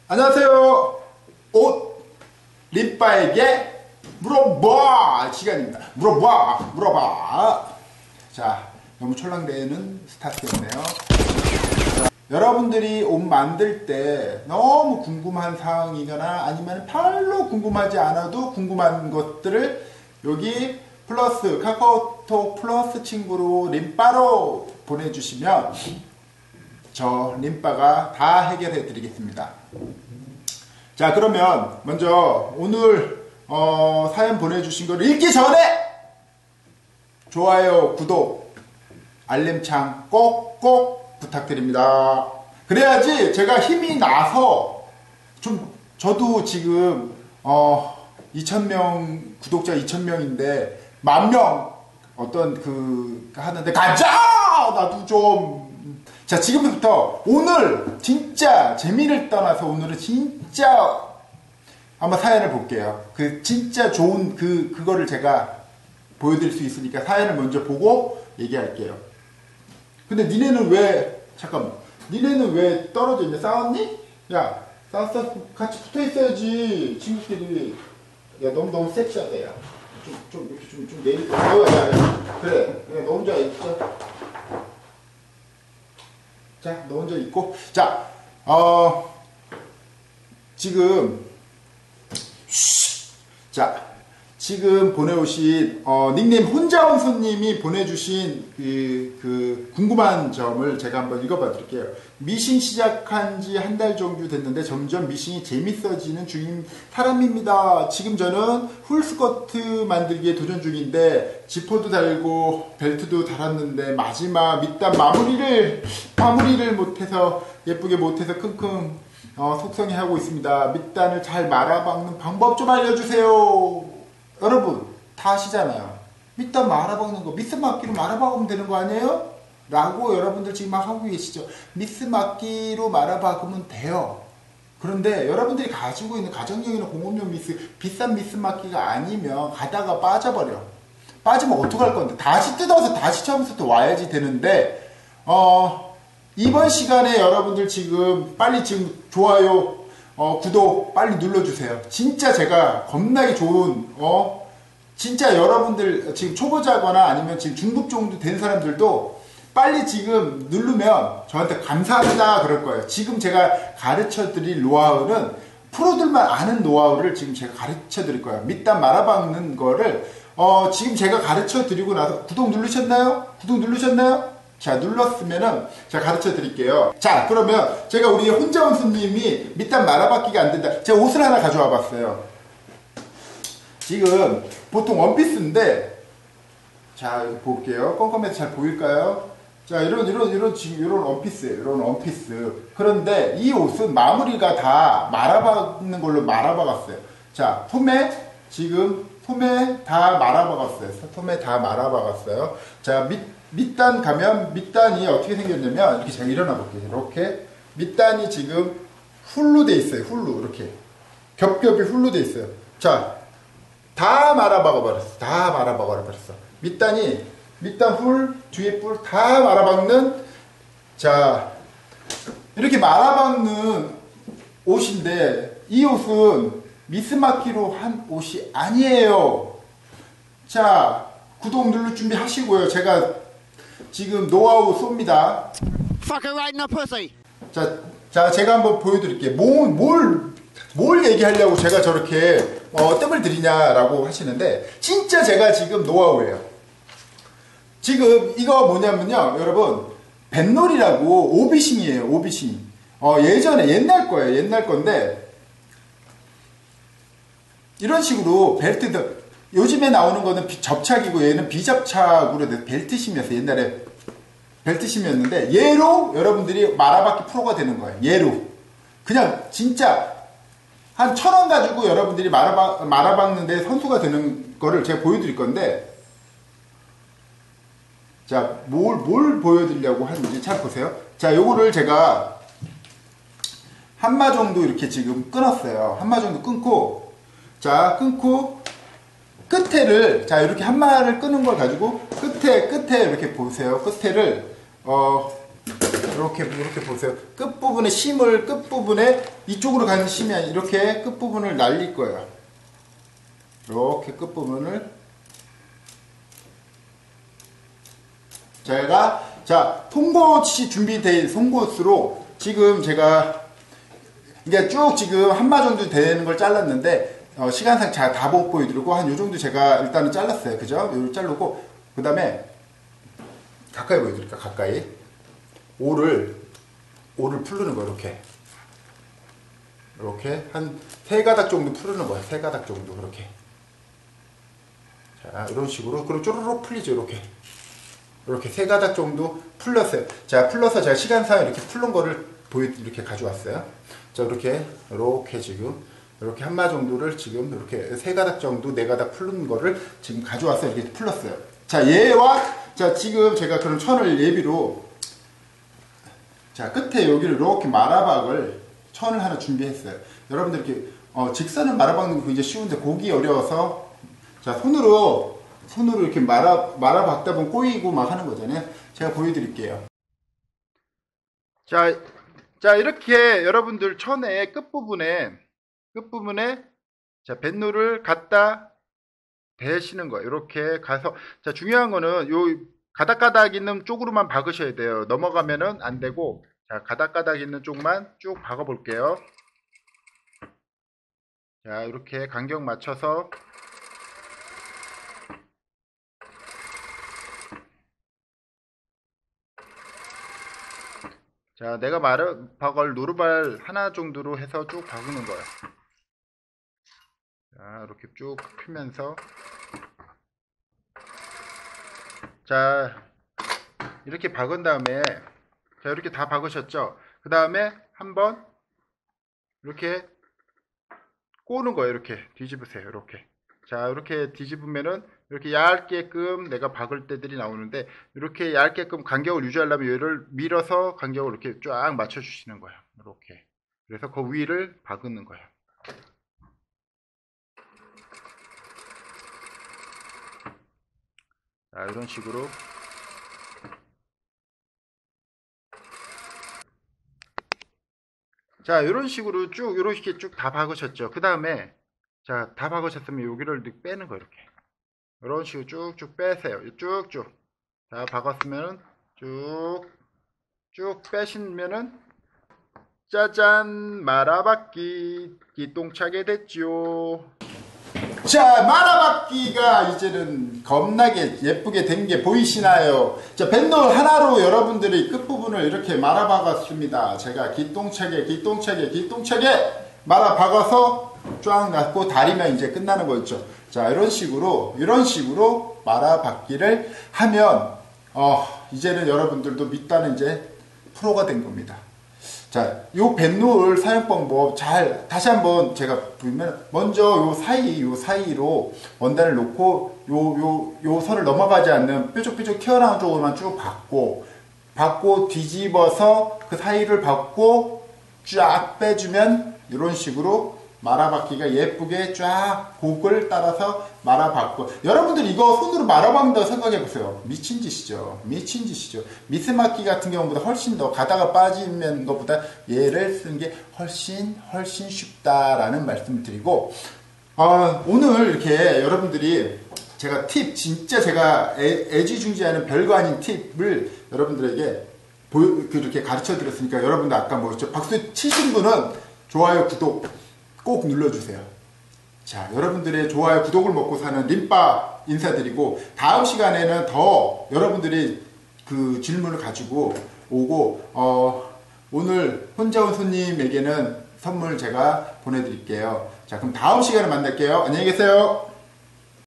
안녕하세요. 옷 림바에게 물어봐 시간입니다. 물어봐. 자, 너무 촐랑대는 스타트였네요. 자, 여러분들이 옷 만들 때 너무 궁금한 사항이거나 아니면 별로 궁금하지 않아도 궁금한 것들을 여기 플러스 카카오톡 플러스 친구로 림바로 보내주시면 저 림바가 다 해결해 드리겠습니다. 자, 그러면 먼저 오늘 사연 보내주신 거를 읽기 전에 좋아요, 구독, 알림창 꼭꼭 부탁드립니다. 그래야지 제가 힘이 나서 저도 지금 2,000명 구독자 2,000명인데 10,000명 어떤 하는데 가자! 나도 좀. 자, 지금부터 오늘 진짜 재미를 떠나서 오늘은 진짜 한번 사연을 볼게요. 진짜 좋은 그거를 제가 보여드릴 수 있으니까 사연을 먼저 보고 얘기할게요. 근데 니네는 왜 떨어져 있냐? 싸웠니? 야, 싸웠어? 같이 붙어 있어야지, 친구끼리. 야, 너무 섹시하다, 야. 좀 내릴 거. 야. 그래, 너 혼자 있자. 자, 너 혼자 있고. 자, 지금 보내오신, 닉네임 혼자온 손님이 보내주신 궁금한 점을 제가 한번 읽어봐 드릴게요. 미싱 시작한 지 한 달 정도 됐는데 점점 미싱이 재밌어지는 중인 사람입니다. 지금 저는 풀스커트 만들기에 도전 중인데 지퍼도 달고 벨트도 달았는데 마지막 밑단 마무리를 못해서 예쁘게 못해서 킁킁 속상해하고 있습니다. 밑단을 잘 말아박는 방법 좀 알려주세요. 여러분 다 아시잖아요. 밑단 말아박는 거 미스막기로 말아박으면 되는 거 아니에요? 라고 여러분들 지금 막 하고 계시죠. 미스막기로 말아박으면 돼요. 그런데 여러분들이 가지고 있는 가정용이나 공업용 비싼 미스막기가 아니면 가다가 빠져버려. 빠지면 어떡할 건데? 다시 뜯어서 다시 처음부터 와야지 되는데 이번 시간에 여러분들 빨리 좋아요, 구독 빨리 눌러주세요. 진짜 제가 겁나게 좋은, 진짜 여러분들 지금 초보자거나 아니면 지금 중급 정도 된 사람들도 빨리 지금 누르면 저한테 감사합니다 그럴 거예요. 지금 제가 가르쳐 드릴 노하우는 프로들만 아는 노하우를 지금 제가 가르쳐 드릴 거예요. 밑단 말아박는 거를, 지금 제가 가르쳐 드리고 나서 구독 누르셨나요? 자, 눌렀으면은 제가 가르쳐 드릴게요. 자, 그러면 제가 우리 혼자온 손님이 밑단 말아박기가 안 된다. 제가 옷을 하나 가져와 봤어요. 지금 보통 원피스인데, 자, 여기 볼게요. 껌껌해서 잘 보일까요? 자, 지금 이런 원피스예요. 이런 원피스. 그런데 이 옷은 마무리가 다 말아박는 걸로 말아박았어요. 자, 소매 다 말아박았어요. 자, 밑단 가면 밑단이 어떻게 생겼냐면 이렇게 제가 일어나 볼게요. 이렇게 밑단이 지금 훌로 돼 있어요. 이렇게 겹겹이 훌로 돼 있어요. 자, 다 말아박아 버렸어. 밑단 훌, 뒤에 뿔 다 말아박는. 자, 이렇게 말아박는 옷인데 이 옷은 미스마키로 한 옷이 아니에요. 자, 구독 누를 준비 하시고요. 제가 지금 노하우 쏩니다. 자, 제가 한번 보여드릴게요. 뭘 얘기하려고 제가 저렇게 뜸을 들이냐라고 하시는데 진짜 제가 지금 노하우예요. 지금 이거 뭐냐면요, 여러분 뱃놀이라고 오비싱이에요. 오비싱. 예전에 옛날 건데 이런 식으로 벨트도 요즘에 나오는 거는 접착이고 얘는 비접착으로 돼서 벨트심이었어요. 옛날에 벨트심이었는데 얘로 여러분들이 말아박기 프로가 되는 거예요. 얘로 그냥 진짜 한 1,000원 가지고 여러분들이 말아박는데 선수가 되는 거를 제가 보여드릴 건데, 자, 뭘 보여드리려고 하는지 잘 보세요. 자, 요거를 제가 한마 정도 이렇게 지금 끊었어요. 한마 정도 끊고, 자, 끝에를, 자, 이렇게 한마를 끄는 걸 가지고 끝에 이렇게 보세요. 끝에를 이렇게 보세요. 끝부분에 심을, 끝부분에 이쪽으로 가는 심이 아니라 이렇게 끝부분을 날릴 거예요. 이렇게 끝부분을. 자, 송곳이 준비된 송곳으로 지금 제가 이게 쭉 지금 한마 정도 되는 걸 잘랐는데, 시간상 잘 다 못 보여드리고, 한 요 정도 제가 일단은 잘랐어요. 그죠? 요를 자르고, 그 다음에, 가까이 보여드릴까? 가까이. 오를 풀르는 거예요. 이렇게. 한 3가닥 정도 풀르는 거예요. 3가닥 정도. 그렇게. 자, 이런 식으로. 그리고 쪼르륵 풀리죠. 이렇게 3가닥 정도 풀렸어요. 자, 풀러서 제가 시간상 이렇게 풀른 거를 이렇게 가져왔어요. 자, 이렇게 지금, 이렇게 한마 정도를 지금 이렇게 3가닥 정도, 4가닥 풀른 거를 지금 가져와서 이렇게 풀렀어요. 자, 자, 지금 제가 그런 천을 예비로, 자, 끝에 여기를 이렇게 마라박을, 천을 하나 준비했어요. 여러분들 이렇게, 직선을 말아박는 거 굉장히 쉬운데, 고기 어려워서, 자, 손으로 이렇게 말아박다 보면 꼬이고 막 하는 거잖아요. 제가 보여드릴게요. 자, 이렇게 여러분들 천의 끝부분에 자, 뱃놀을 갖다 대시는 거예요. 이렇게 가서, 자, 중요한 거는 요 가닥가닥 있는 쪽으로만 박으셔야 돼요. 넘어가면은 안 되고, 자, 가닥가닥 있는 쪽만 쭉 박아 볼게요. 자, 이렇게 간격 맞춰서, 자, 내가 박을 노루발 하나 정도로 해서 쭉 박는 거예요. 자, 이렇게 쭉 펴면서, 자, 이렇게 박은 다음에, 자, 이렇게 다 박으셨죠? 그 다음에 한번 이렇게 꼬는 거예요. 이렇게 뒤집으세요. 이렇게. 자, 이렇게 뒤집으면은 이렇게 얇게끔 내가 박을 때들이 나오는데, 이렇게 얇게끔 간격을 유지하려면 얘를 밀어서 간격을 이렇게 쫙 맞춰주시는 거예요. 이렇게. 그래서 그 위를 박는 거예요. 자, 이런 식으로. 자, 이런 식으로 쭉, 이렇게 쭉 다 박으셨죠. 그 다음에, 자, 다 박으셨으면 여기를 빼는 거예요. 이렇게. 이런 식으로 쭉쭉 빼세요. 쭉쭉. 자, 박았으면 쭉 빼시면은, 짜잔, 말아박기 기똥차게 됐죠. 자, 말아박기가 이제는 겁나게 예쁘게 된 게 보이시나요? 자, 뱃놀 하나로 여러분들이 끝부분을 이렇게 말아박았습니다. 제가 기똥차게 말아박아서 쫙 놨고 다리면 이제 끝나는 거였죠. 자, 이런 식으로 말아박기를 하면 이제는 여러분들도 밑단은 이제 프로가 된 겁니다. 자, 요 뱃놀 사용 방법 다시 한번 제가 보면, 먼저 요 사이로 원단을 놓고, 요 선을 넘어가지 않는 뾰족뾰족 튀어나온 쪽으로만 쭉 박고, 뒤집어서 그 사이를 박고, 쫙 빼주면, 이런 식으로 말아박기가 예쁘게 쫙 곡을 따라서 말아박고, 여러분들 이거 손으로 말아박는다고 생각해보세요. 미친 짓이죠. 미스마키 같은 경우보다 훨씬 더 가다가 빠지는 것보다 얘를 쓰는 게 훨씬 쉽다라는 말씀을 드리고, 오늘 이렇게 여러분들이 제가 진짜 제가 애지중지하는 별거 아닌 팁을 여러분들에게 그렇게 가르쳐 드렸으니까, 여러분들 아까 뭐였죠? 박수 치신 분은 좋아요, 구독 꼭 눌러주세요. 자, 여러분들의 좋아요, 구독을 먹고 사는 림빠 인사드리고, 다음 시간에는 더 여러분들이 그 질문을 가지고 오고, 오늘 혼자 온 손님에게는 선물 제가 보내드릴게요. 자, 그럼 다음 시간에 만날게요. 안녕히 계세요.